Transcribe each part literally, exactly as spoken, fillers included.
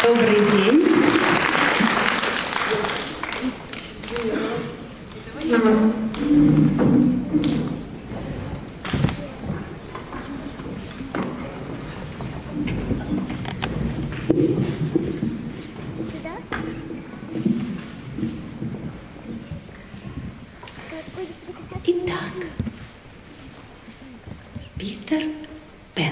Добрый день. Итак, Питер Пен.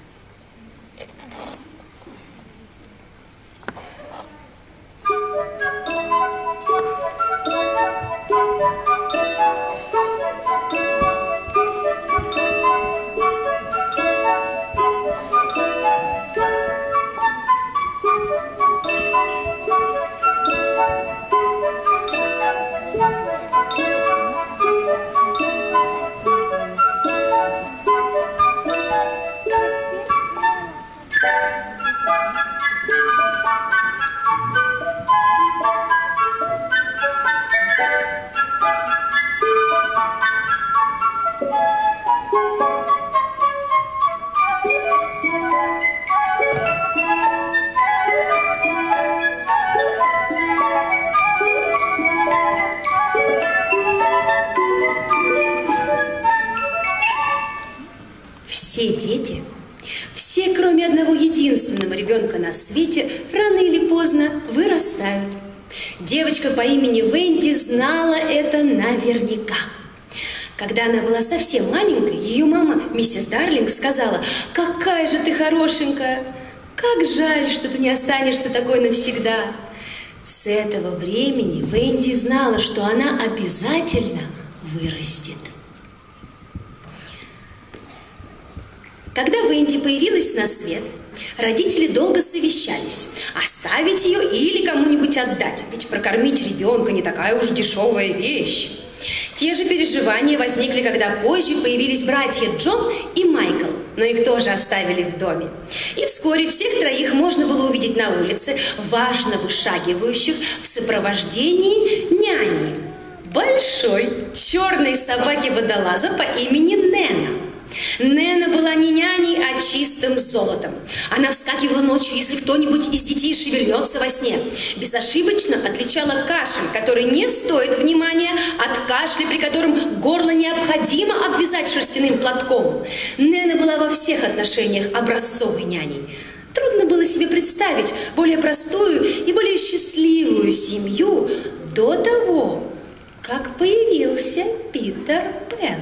Все дети, все, кроме одного единственного ребенка на свете, рано или поздно вырастают. Девочка по имени Венди знала это наверняка. Когда она была совсем маленькой, ее мама, миссис Дарлинг, сказала: «Какая же ты хорошенькая! Как жаль, что ты не останешься такой навсегда!» С этого времени Венди знала, что она обязательно вырастет. Когда Венди появилась на свет, родители долго совещались, оставить ее или кому-нибудь отдать, ведь прокормить ребенка не такая уж дешевая вещь. Те же переживания возникли, когда позже появились братья Джон и Майкл, но их тоже оставили в доме. И вскоре всех троих можно было увидеть на улице, важно вышагивающих в сопровождении няни, большой черной собаки-водолаза по имени Нена. Нена была не няней, а чистым золотом. Она вскакивала ночью, если кто-нибудь из детей шевельнется во сне. Безошибочно отличала кашель, который не стоит внимания, от кашля, при котором горло необходимо обвязать шерстяным платком. Нена была во всех отношениях образцовой няней. Трудно было себе представить более простую и более счастливую семью до того, как появился Питер Пен.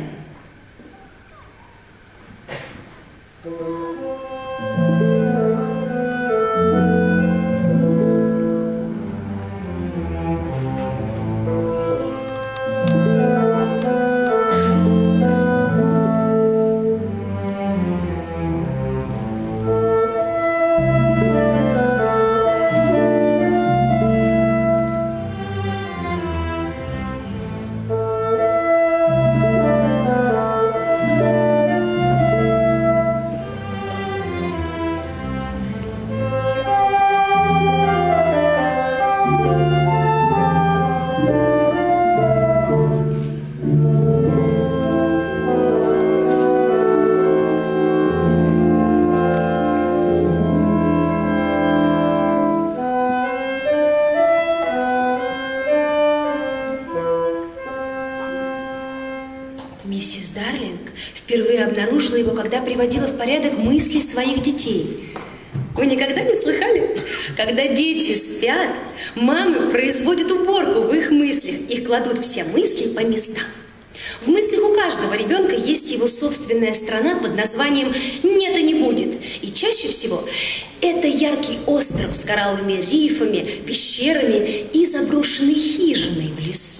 Миссис Дарлинг впервые обнаружила его, когда приводила в порядок мысли своих детей. Вы никогда не слыхали? Когда дети спят, мамы производят уборку в их мыслях, их кладут все мысли по местам. В мыслях у каждого ребенка есть его собственная страна под названием «Нет и не будет». И чаще всего это яркий остров с коралловыми рифами, пещерами и заброшенной хижиной в лесу.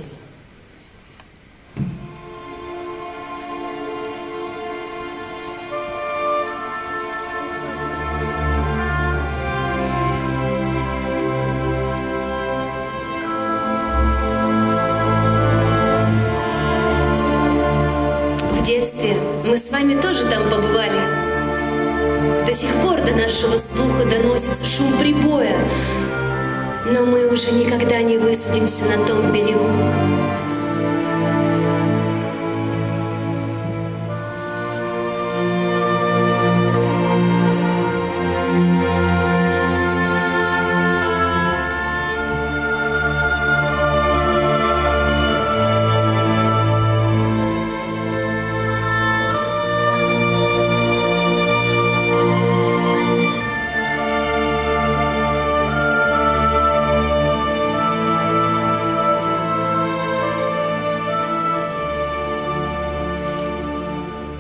Мы с вами тоже там побывали. До сих пор до нашего слуха доносится шум прибоя, но мы уже никогда не высадимся на том берегу.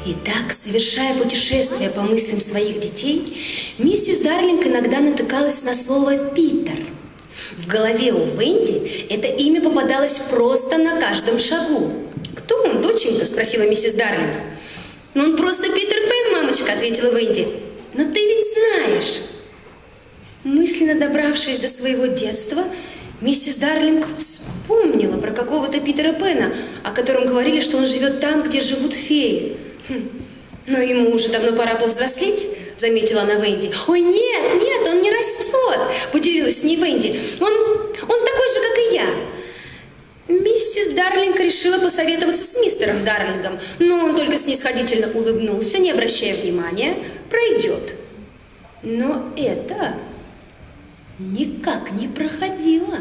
Итак, совершая путешествие по мыслям своих детей, миссис Дарлинг иногда натыкалась на слово «Питер». В голове у Венди это имя попадалось просто на каждом шагу. «Кто он, доченька?» – спросила миссис Дарлинг. «Ну, он просто Питер Пен, мамочка», – ответила Венди. «Но ты ведь знаешь». Мысленно добравшись до своего детства, миссис Дарлинг вспомнила про какого-то Питера Пена, о котором говорили, что он живет там, где живут феи. Хм. «Но ему уже давно пора повзрослеть», — заметила она Венди. «Ой, нет, нет, он не растет», — поделилась с ней Венди. «Он, он такой же, как и я». Миссис Дарлинг решила посоветоваться с мистером Дарлингом, но он только снисходительно улыбнулся, не обращая внимания, пройдет. Но это никак не проходило.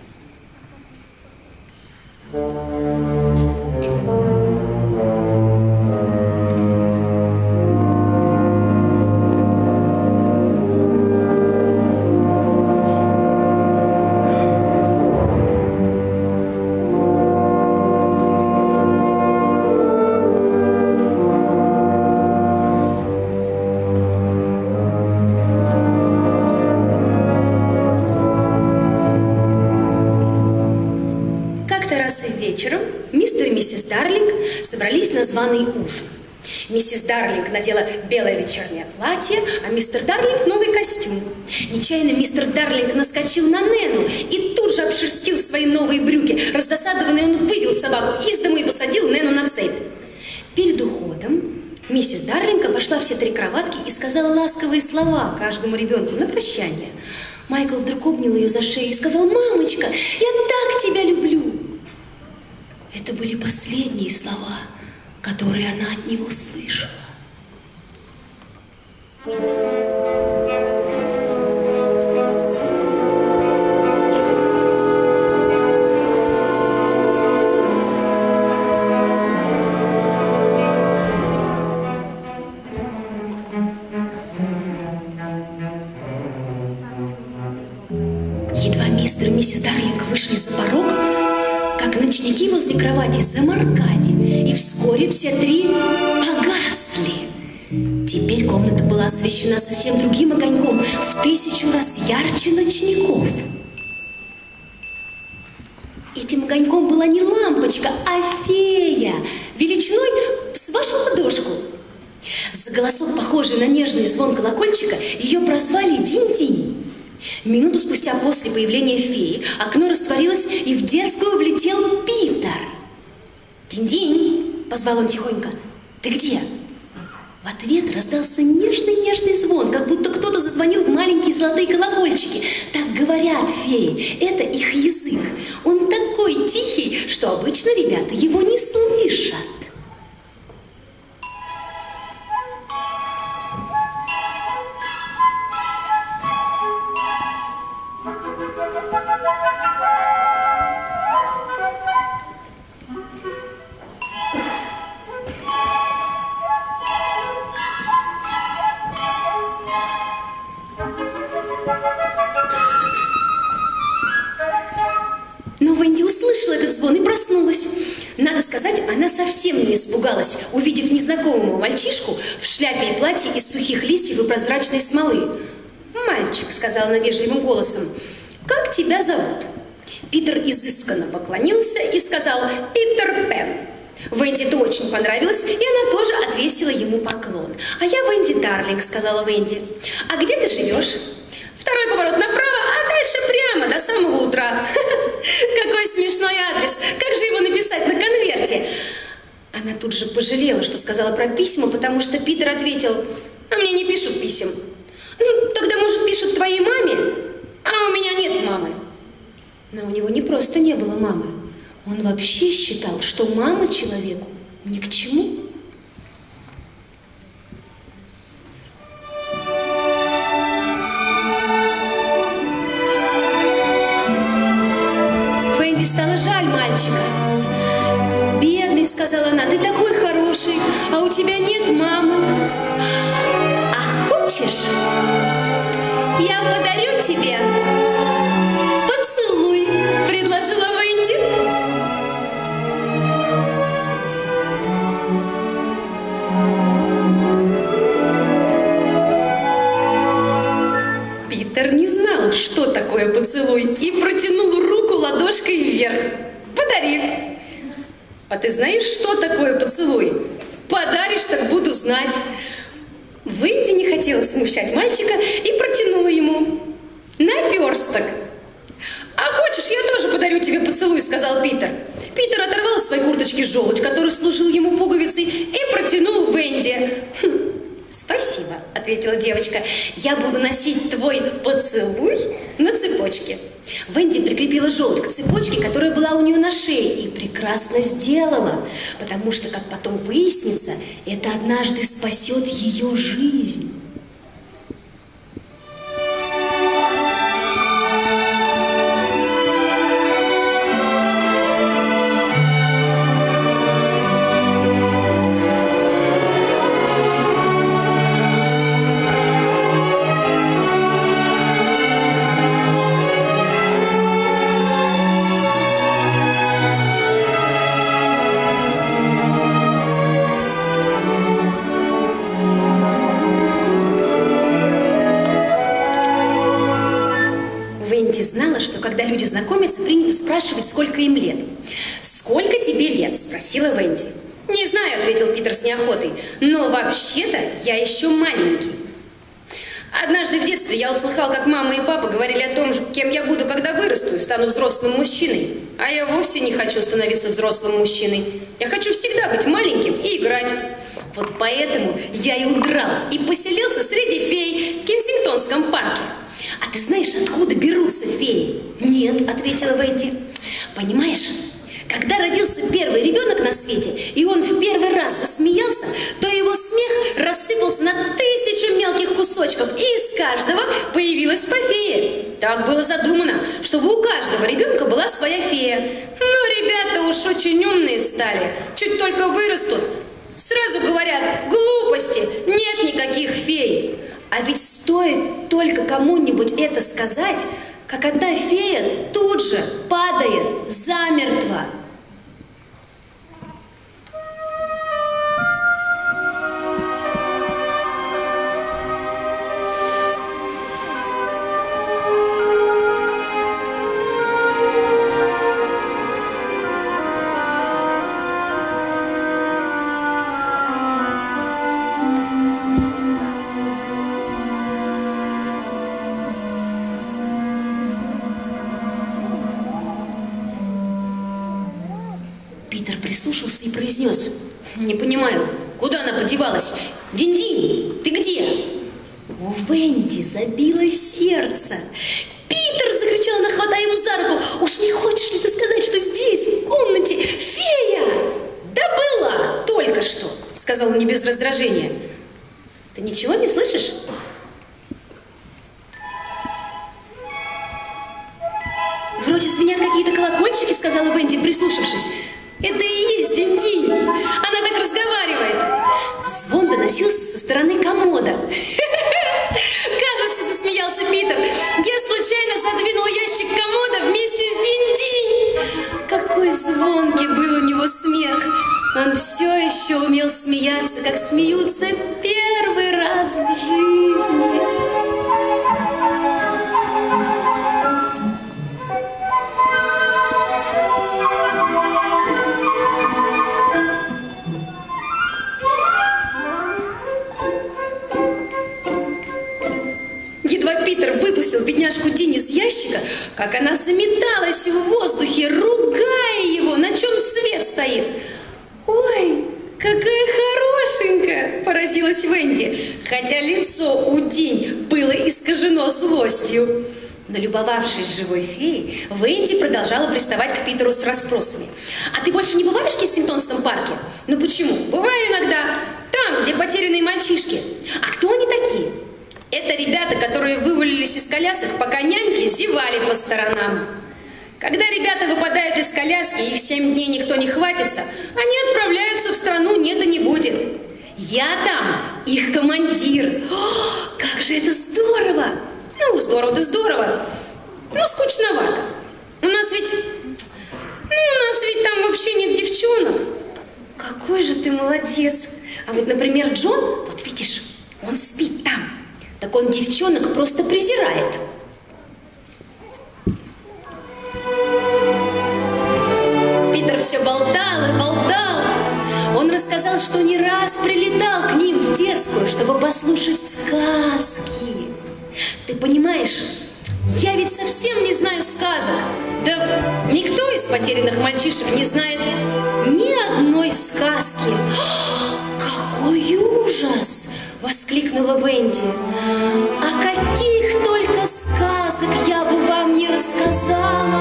Вечером мистер и миссис Дарлинг собрались на званый ужин. Миссис Дарлинг надела белое вечернее платье, а мистер Дарлинг новый костюм. Нечаянно мистер Дарлинг наскочил на Нену и тут же обшерстил свои новые брюки. Раздосадованный он вывел собаку из дому и посадил Нену на цепь. Перед уходом миссис Дарлинг обошла все три кроватки и сказала ласковые слова каждому ребенку на прощание. Майкл вдруг обнял ее за шею и сказал: «Мамочка, я так тебя люблю!» Это были последние слова, которые она от него слышала. Едва мистер и миссис Дарлинг вышли за порог, как ночники возле кровати заморгали, и вскоре все три погасли. Теперь комната была освещена совсем другим огоньком, в тысячу раз ярче ночников. Этим огоньком была не лампочка, а фея, величиной с вашу ладошку. За голосок, похожий на нежный звон колокольчика, ее прозвали Динь-Динь. Минуту спустя после появления феи окно растворилось, и в детскую влетел Питер. «Динь-Динь!» – позвал он тихонько. «Ты где?» В ответ раздался нежный-нежный звон, как будто кто-то зазвонил в маленькие золотые колокольчики. Так говорят феи, это их язык. Он такой тихий, что обычно ребята его не слышат. Но Венди услышала этот звон и проснулась. Надо сказать, она совсем не испугалась, увидев незнакомого мальчишку в шляпе и платье из сухих листьев и прозрачной смолы. «Мальчик», — сказала она вежливым голосом, — «как тебя зовут?» Питер изысканно поклонился и сказал: «Питер Пен». Венди это очень понравилось, и она тоже отвесила ему поклон. «А я Венди Дарлинг», — сказала Венди. «А где ты живешь?» «Второй поворот направо, а дальше прямо до самого утра». Какой смешной адрес! Как же его написать на конверте? Она тут же пожалела, что сказала про письма, потому что Питер ответил: «А мне не пишут писем». «Ну, тогда, может, пишут твоей маме?» «А у меня нет мамы». Но у него не просто не было мамы. Он вообще считал, что мама человеку ни к чему. Венди стало жаль мальчика. «Бедный», — сказала она, — «ты такой хороший, а у тебя нет мамы. А хочешь, я подарю тебе поцелуй?» — предложила Венди. такое поцелуй и протянул руку ладошкой вверх. Подари. А ты знаешь, что такое поцелуй? Подаришь, так буду знать. Венди не хотела смущать мальчика и протянула ему наперсток. «А хочешь, я тоже подарю тебе поцелуй», — сказал Питер. Питер оторвал от своей курточки желудь, который служил ему пуговицей, и протянул Венди. «Хм, спасибо», — ответила девочка. «Я буду носить твой поцелуй на цепочке». Венди прикрепила желудь к цепочке, которая была у нее на шее, и прекрасно сделала, потому что, как потом выяснится, это однажды спасет ее жизнь. Знала, что когда люди знакомятся, принято спрашивать, сколько им лет. «Сколько тебе лет?» – спросила Венди. «Не знаю», – ответил Питер с неохотой, «но вообще-то я еще маленький». Однажды в детстве я услыхал, как мама и папа говорили о том, кем я буду, когда вырасту и стану взрослым мужчиной. А я вовсе не хочу становиться взрослым мужчиной. Я хочу всегда быть маленьким и играть. Вот поэтому я и удрал, и поселился среди фей в Кенсингтонском парке. «А ты знаешь, откуда берутся феи?» «Нет», — ответила Венди. «Понимаешь, когда родился первый ребенок на свете, и он в первый раз засмеялся, то его смех рассыпался на тысячу мелких кусочков, и из каждого появилась по фее. Так было задумано, чтобы у каждого ребенка была своя фея. Но ребята уж очень умные стали, чуть только вырастут. Сразу говорят: глупости, нет никаких фей. А ведь стоит только кому-нибудь это сказать, как одна фея тут же падает замертво». Питер прислушался и произнес: «Не понимаю, куда она подевалась? Динь-Динь, ты где?» У Венди забилось сердце. «Питер!» — закричала она, хватая его за руку. «Уж не хочешь ли ты сказать, что здесь, в комнате, фея?» «Да была только что!» — сказала не без раздражения. «Ты ничего не слышишь?» «Вроде звенят какие-то колокольчики», — сказала Венди, прислушавшись. «Это и есть Динь-Динь. Она так разговаривает». Звон доносился со стороны комода. «Кажется, — засмеялся Питер, — я случайно задвинул ящик комода вместе с Динь-Динь». Какой звонкий был у него смех. Он все еще умел смеяться, как смеются первый раз в жизни. Питер выпустил бедняжку Динь из ящика, как она заметалась в воздухе, ругая его, на чем свет стоит. «Ой, какая хорошенькая!» – поразилась Венди, хотя лицо у Динь было искажено злостью. Налюбовавшись живой феей, Венди продолжала приставать к Питеру с расспросами. «А ты больше не бываешь в Кенсингтонском парке?» «Ну почему? Бываю иногда. Там, где потерянные мальчишки». «А кто они такие?» «Это ребята, которые вывалились из колясок, пока няньки зевали по сторонам. Когда ребята выпадают из коляски, их семь дней никто не хватится, они отправляются в страну «нет и не будет». Я там их командир. О, как же это здорово! Ну, здорово-то здорово. Ну, скучновато. У нас ведь... Ну, у нас ведь там вообще нет девчонок». «Какой же ты молодец! А вот, например, Джон, вот видишь, он спит там. Так он девчонок просто презирает». все болтал и болтал. Он рассказал, что не раз прилетал к ним в детскую, чтобы послушать сказки. Ты понимаешь, я ведь совсем не знаю сказок. Да никто из потерянных мальчишек не знает ни одной сказки. «Какой ужас!» — воскликнула Венди. «А каких только сказок я бы вам не рассказала!»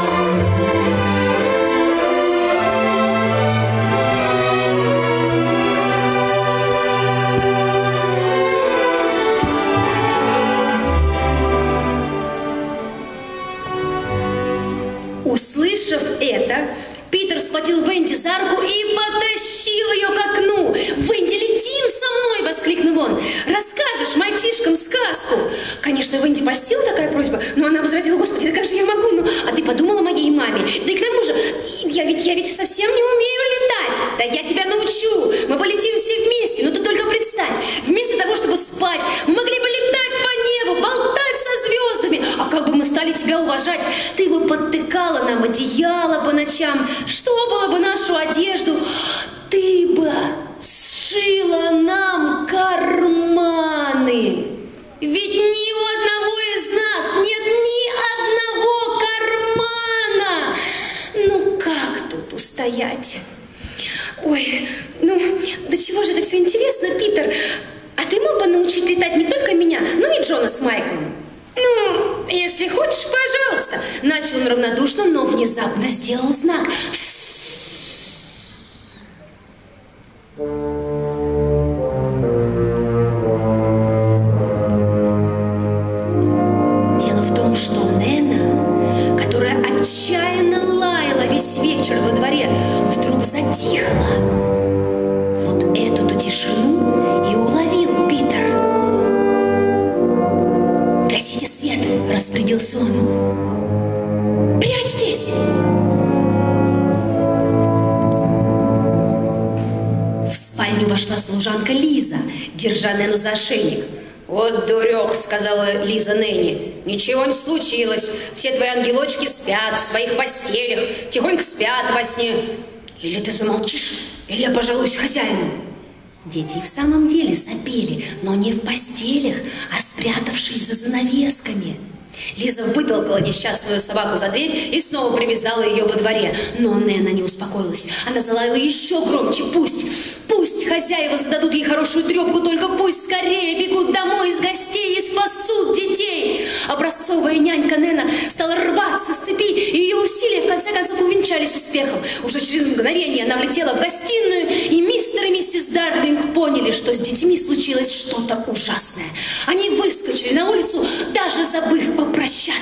Услышав это, Питер схватил Венди за руку и потащил ее к окну. «Венди, летим со мной!» — воскликнул он. «Расскажешь мальчишкам сказку!» Конечно, Венди польстила такая просьба, но она возразила: «Господи, да как же я могу? Ну, а ты подумала о моей маме? Да и к тому же, я ведь, я ведь совсем не умею летать. Да я тебя научу. Мы полетим все вместе. Но ты только представь, вместо того, чтобы спать, мы могли бы летать по небу, болтать со звездами. А как бы мы стали тебя уважать? Ты бы подтыкала нам одеяло по ночам, штопала бы нашу одежду. Ты бы сшила нам карманы. Ведь ни у одного из нас нет ни одного кармана. Ну как тут устоять? Ой, ну, до чего же это все интересно, Питер? А ты мог бы научить летать не только меня, но и Джона с Майклом? Ну, если хочешь, пожалуйста. Начал он равнодушно, но внезапно сделал знак. Дело в том, что Нена, которая отчаянно лаяла весь вечер во дворе, вдруг затихла. Вот эту-то тишину и уловил Питер. «Гасите свет!» — распорядился он. «Прячьтесь!» В спальню вошла служанка Лиза, держа Нену за ошейник. «Вот дурех!» — сказала Лиза Ненни. «Ничего не случилось. Все твои ангелочки спят в своих постелях, тихонько спят во сне. Или ты замолчишь, или я пожалуюсь хозяину». Дети в самом деле сопели, но не в постелях, а спрятавшись за занавесками. Лиза вытолкала несчастную собаку за дверь и снова привязала ее во дворе. Но Нена не успокоилась. Она залаяла еще громче. Пусть, пусть хозяева зададут ей хорошую трепку, только пусть скорее бегут домой из гостей и спасут детей. Образцовая нянька Нена стала рваться с цепи, и ее усилия в конце концов увенчались успехом. Уже через мгновение она влетела в гостиную, и мистер и миссис Дарлинг поняли, что с детьми случилось что-то ужасное. Они выскочили на улицу, даже забыв попрощаться.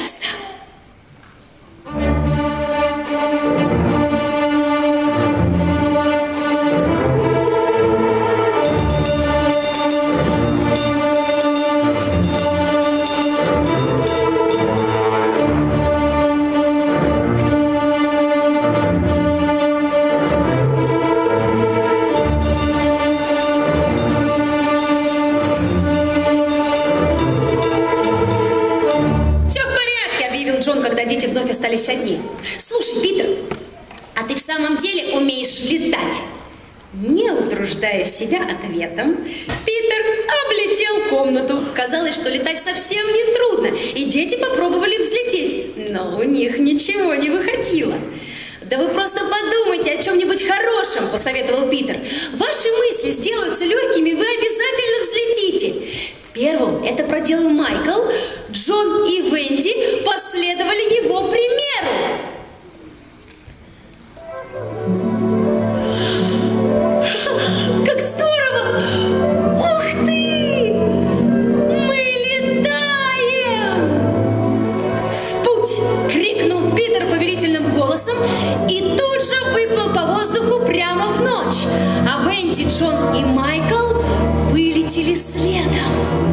Дети вновь остались одни. «Слушай, Питер, а ты в самом деле умеешь летать?» Не утруждая себя ответом, Питер облетел комнату. Казалось, что летать совсем не трудно, и дети попробовали взлететь, но у них ничего не выходило. «Да вы просто подумайте о чем-нибудь хорошем», — посоветовал Питер. «Ваши мысли сделаются легкими, вы обязательно взлетите». Первым это проделал Майкл. Джон и Венди последовали его примеру. Как здорово! Ух ты! Мы летаем! В путь! Крикнул Питер повелительным голосом и тут же выплыл по воздуху прямо в ночь. А Венди, Джон и Майкл вылетели следом.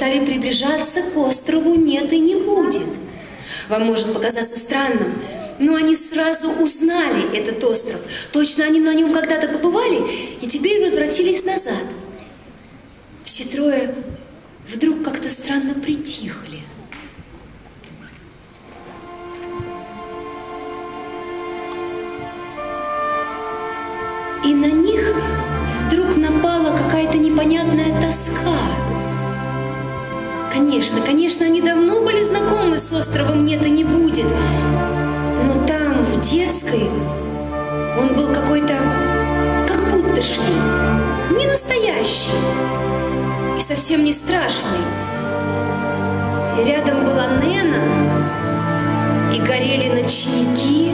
стали приближаться к острову «Нет и не будет». Вам может показаться странным, но они сразу узнали этот остров. Точно они на нем когда-то побывали и теперь возвратились назад. Все трое вдруг как-то странно притихли. И на них вдруг напала какая-то непонятная тоска. Конечно, конечно, они давно были знакомы с островом «Нет и не будет», но там, в детской, он был какой-то, как будто шли, не настоящий и совсем не страшный. И рядом была Нена, и горели ночники.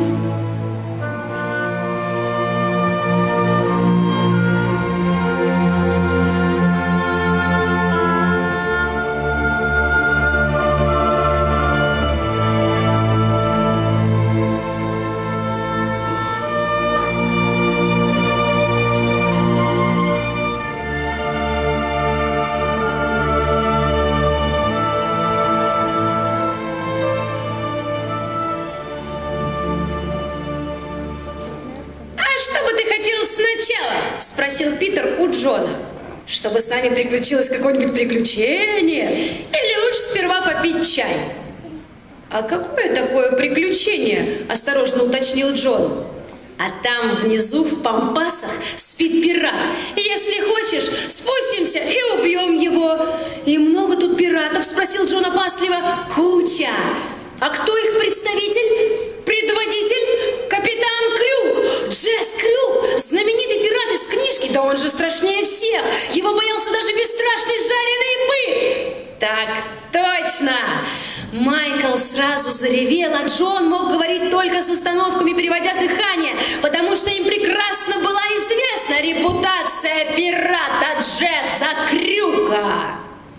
Спросил Питер у Джона. Чтобы с нами приключилось какое-нибудь приключение? Или лучше сперва попить чай? А какое такое приключение? Осторожно уточнил Джон. А там внизу в пампасах спит пират. Если хочешь, спустимся и убьем его. И много тут пиратов? Спросил Джон опасливо. Куча. А кто их представитель? Предводитель? Капитан Крюк. Джесс Крюк. Знаменитый пират из книжки. Да он же страшнее всех. Его боялся даже бесстрашный жареный бык. Так точно. Майкл сразу заревел, а Джон мог говорить только с остановками, переводя дыхание, потому что им прекрасно была известна репутация пирата Джесса Крюка.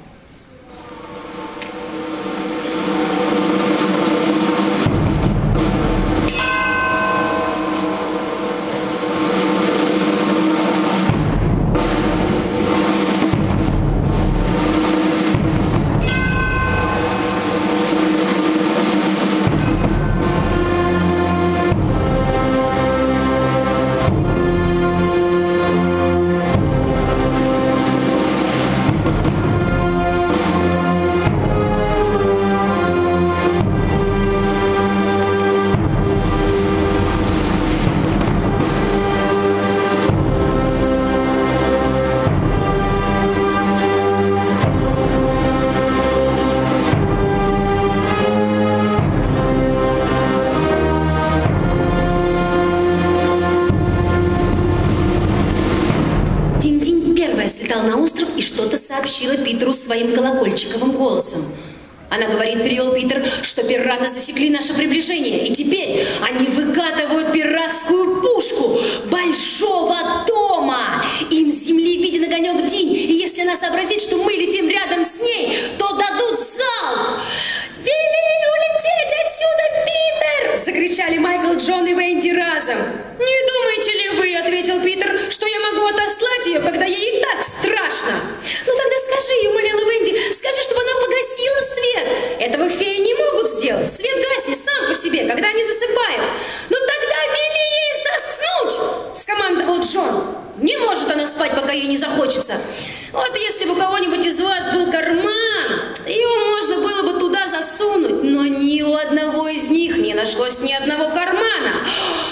Сообщила Питеру своим колокольчиковым голосом. Она говорит, перевел Питер, что пираты засекли наше приближение, и теперь они выкатывают пиратскую пушку Большого Тома. Им с земли виден огонек день, и если она сообразит, что мы летим рядом с ней, то дадут залп. «Вели улететь отсюда, Питер!» — закричали Майкл, Джон и Венди разом. «Не думаете ли вы, — ответил Питер, — что я могу отослать ее, когда ей и так страшно?» «Ну тогда скажи, — умоляла Венди, — скажи, чтобы она погасила свет. Этого феи не могут сделать. Свет гаснет сам по себе, когда они засыпают. Ну тогда вели ей заснуть!» — скомандовал Джон. «Не может она спать, пока ей не захочется. Вот если бы у кого-нибудь из вас был карман, его можно было бы туда засунуть, но ни у одного из них не нашлось ни одного кармана.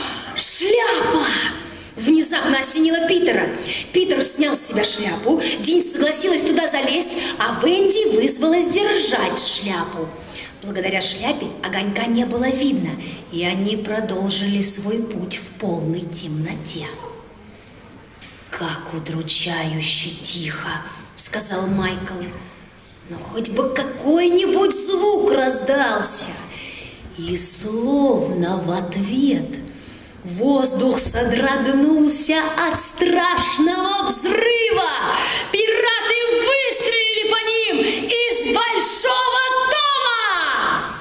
Шляпа!» Внезапно осенило Питера. Питер снял с себя шляпу, Динь согласилась туда залезть, а Венди вызвалась держать шляпу. Благодаря шляпе огонька не было видно, и они продолжили свой путь в полной темноте. «Как удручающе тихо!» — сказал Майкл. «Но хоть бы какой-нибудь звук раздался!» И словно в ответ воздух содрогнулся от страшного взрыва. Пираты выстрелили по ним из Большого Тома!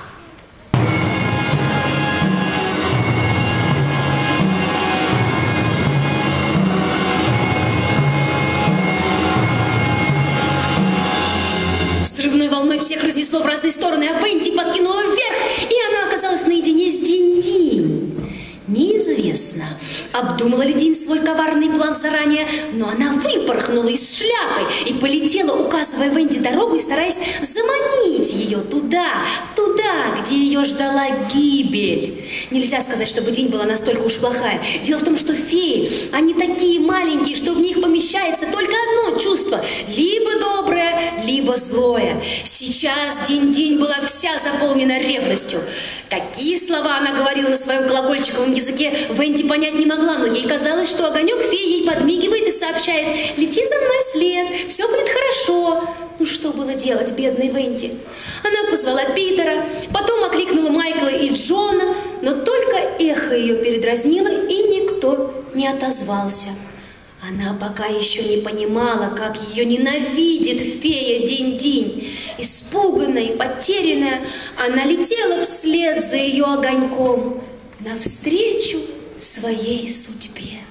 всех разнесло в разные стороны, а Венди подкинула вверх, и она оказалась наедине с Динь-Динь. Неизвестно, обдумала ли Динь свой коварный план заранее, но она выпорхнула из шляпы и полетела, указывая Венди дорогу и стараясь заманить ее туда, туда, где ее ждала гибель. Нельзя сказать, чтобы Динь была настолько уж плохая. Дело в том, что феи, они такие маленькие, что в них помещается только одно чувство, либо доброе, либо злое. Сейчас Динь-Динь была вся заполнена ревностью. Какие слова она говорила на своем колокольчиковом языке, Венди понять не могла, но ей казалось, что огонек феи ей подмигивает и сообщает: «Лети за мной след, все будет хорошо». Ну что было делать, бедной Венди? Она позвала Питера, потом окликнула Майкла и Джона, но только эхо ее передразнило, и никто не отозвался. Она пока еще не понимала, как ее ненавидит фея Динь-Динь. Испуганная и потерянная, она летела вслед за ее огоньком навстречу своей судьбе.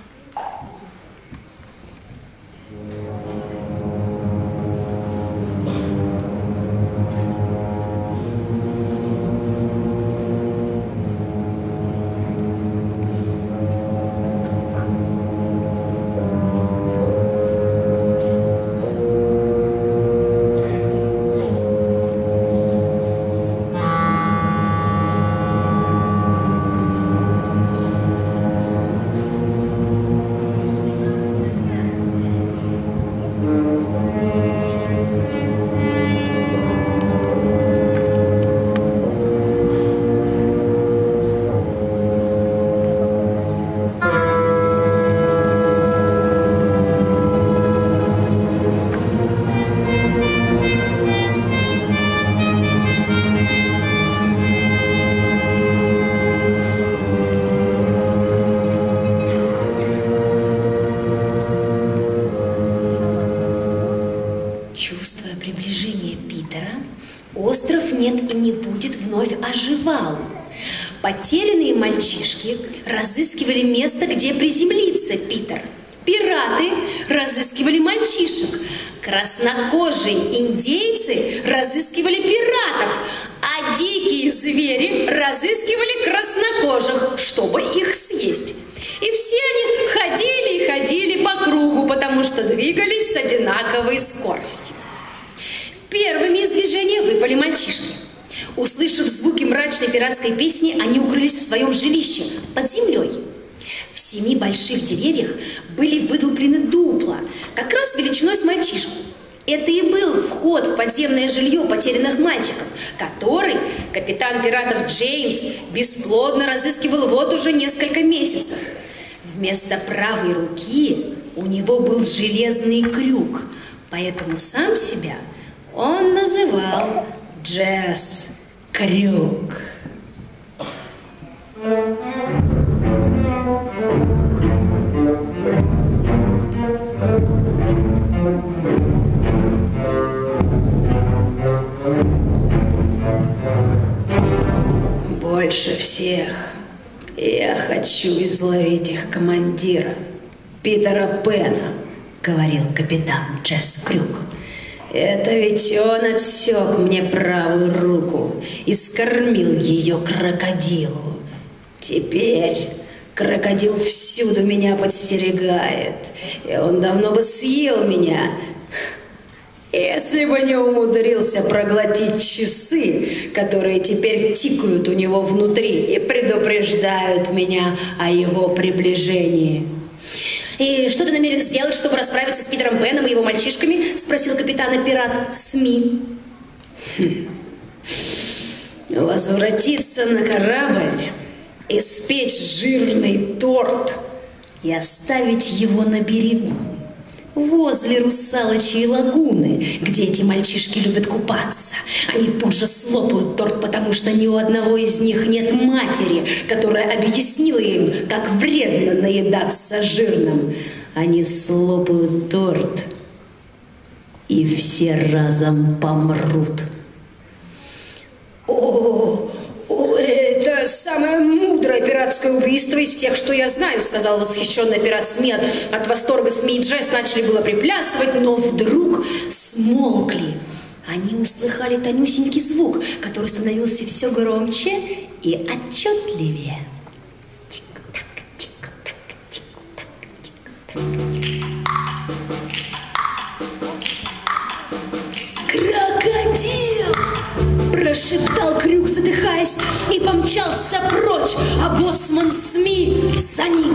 Чувствуя приближение Питера, остров «Нет и не будет» вновь оживал. Потерянные мальчишки разыскивали место, где приземлится Питер. Пираты разыскивали мальчишек. Краснокожие индейцы разыскивали пиратов, а дикие звери разыскивали краснокожих, чтобы их съесть. И все они ходили и ходили по кругу, потому что двигались с одинаковой скоростью. Первыми из движения выпали мальчишки. Услышав звуки мрачной пиратской песни, они укрылись в своем жилище под землей. В семи больших деревьях были выдолблены дупла, как раз величиной с мальчишку. Это и был вход в подземное жилье потерянных мальчиков, который капитан пиратов Джеймс бесплодно разыскивал вот уже несколько месяцев. Вместо правой руки у него был железный крюк, поэтому сам себя он называл Джесс Крюк. Больше всех я хочу изловить их командира, Питера Пэна, говорил капитан Джесс Крюк. Это ведь он отсек мне правую руку и скормил ее крокодилу. Теперь крокодил всюду меня подстерегает, и он давно бы съел меня, если бы не умудрился проглотить часы, которые теперь тикают у него внутри и предупреждают меня о его приближении. «И что ты намерен сделать, чтобы расправиться с Питером Пэном и его мальчишками?» — спросил капитана пират Сми. Хм. «Возвратиться на корабль, испечь жирный торт и оставить его на берегу, возле русалочьей лагуны, где эти мальчишки любят купаться. Они тут же слопают торт, потому что ни у одного из них нет матери, которая объяснила им, как вредно наедаться жирным. Они слопают торт, и все разом помрут». «О, о, это самое мудрое пиратское убийство из всех, что я знаю», — сказал восхищенный пират Сми. От восторга Сми и Джесс начали было приплясывать, но вдруг смолкли они услыхали тонюсенький звук, который становился все громче и отчетливее. Тик-так, тик-так, тик-так, тик-так, тик-так. «Крокодил!» – прошептал Крюк, задыхаясь, и помчался прочь, а боцман Смит за ним.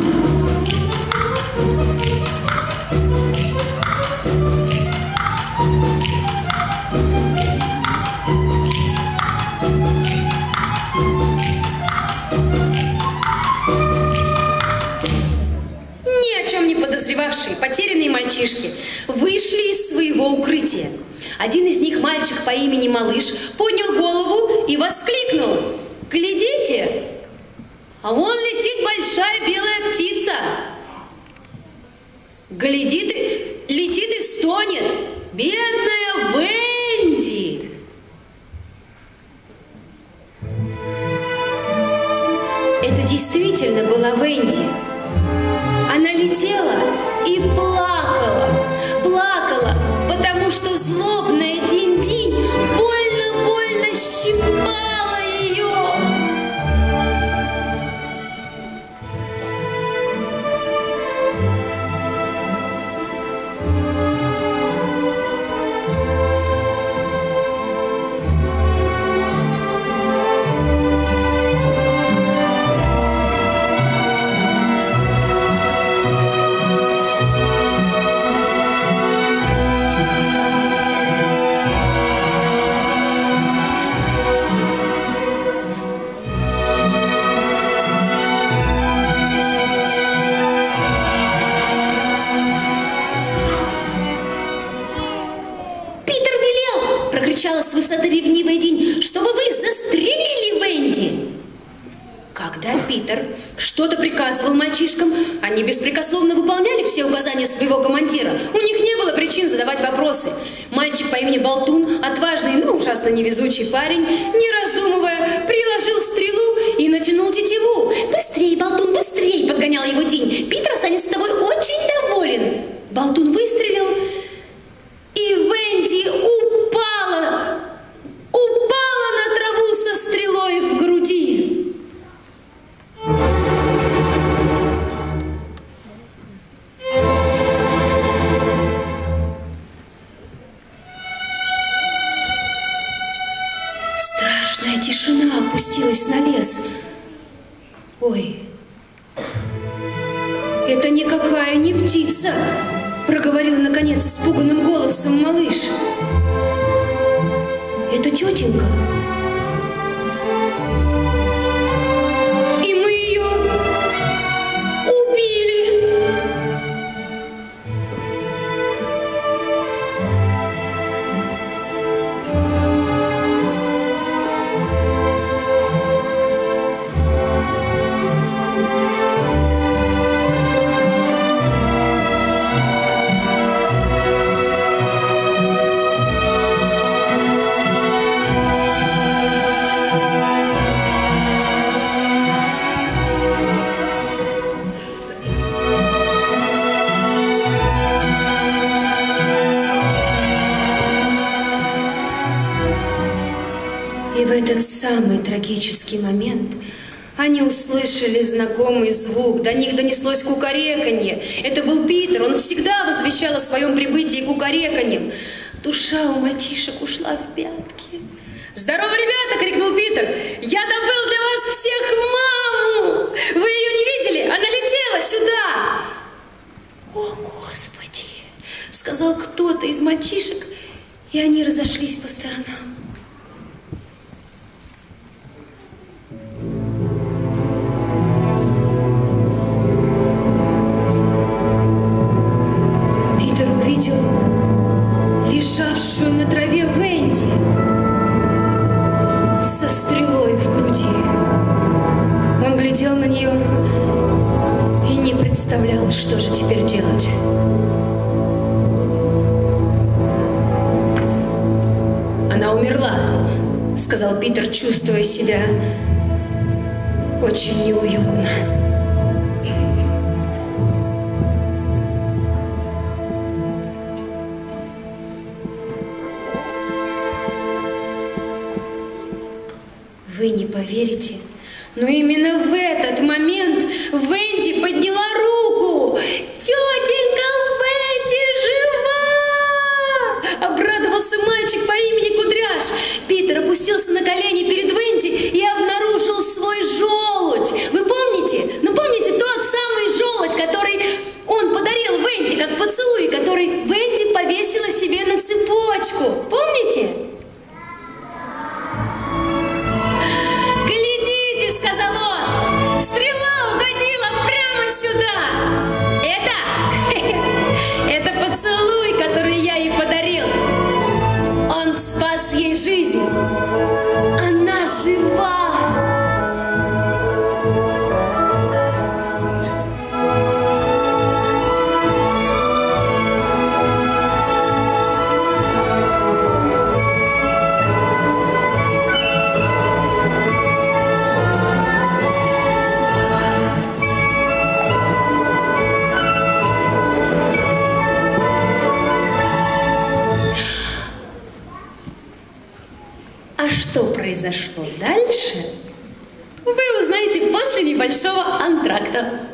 Подозревавшие потерянные мальчишки вышли из своего укрытия. Один из них, мальчик по имени Малыш, поднял голову и воскликнул: «Глядите, а вон летит большая белая птица! Глядит, летит и стонет! Бедная Венди!» Это действительно была Венди. Она летела и плакала, плакала, потому что злобная Динь-Динь больно-больно щипала ее. С высоты ревнивая Динь, чтобы вы застрелили Венди. Когда Питер что-то приказывал мальчишкам, они беспрекословно выполняли все указания своего командира. У них не было причин задавать вопросы. Мальчик по имени Болтун, отважный, но ужасно невезучий парень, не раздумывая, приложил стрелу и натянул тетиву. «Быстрей, Болтун, быстрей!» — подгонял его Динь. «Питер останется с тобой очень доволен». Болтун выстрелил, и Венди упала, упала на траву со стрелой в груди. Страшная тишина опустилась на лес. «Ой, это никакая не птица!» — проговорил, наконец, испуганным голосом Малыш. «Это тетенька. И мы ее убили!» И в этот самый трагический момент они услышали знакомый звук. До них донеслось кукареканье. Это был Питер. Он всегда возвещал о своем прибытии кукареканьем. Душа у мальчишек ушла в пятки. «Здорово, ребята!» — крикнул Питер. «Я добыл для вас всех маму! Вы ее не видели? Она летела сюда!» «О, Господи!» — сказал кто-то из мальчишек, и они разошлись по сторонам. Лежавшую на траве Венди со стрелой в груди. Он глядел на нее и не представлял, что же теперь делать. «Она умерла», — сказал Питер, чувствуя себя очень неуютно. Вы не поверите, но именно в этот момент Венди подняла руку. «Тетенька Венди жива!» Обрадовался мальчик по имени Кудряш. Питер опустился на колени перед Венди и обнаружил свой желудь. Вы помните? Ну помните тот самый желудь, который он подарил Венди как поцелуй, который Венди повесила себе на цепочку. Помните? «Глядите», — сказал он, — «стрела угодила прямо сюда. Это, это поцелуй, который я ей подарил. Он спас ей жизнь. Она жива». А что произошло дальше, вы узнаете после небольшого антракта.